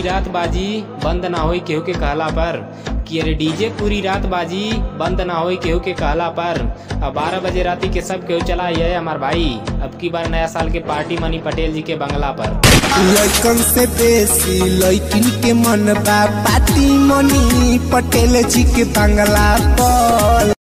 रात बाजी बंद ना होई केहू के कहला पर, कि अरे डीजे पूरी रात बाजी बंद ना होई केहू के कहला पर। अब 12 बजे राती के सब केहू चला ये हमार भाई, अब की बार नया साल के पार्टी मनी पटेल जी के बंगला पर। लइकन से बेसी लइकिन के मन बा पार्टी मनी पटेल जी के बंगला पर।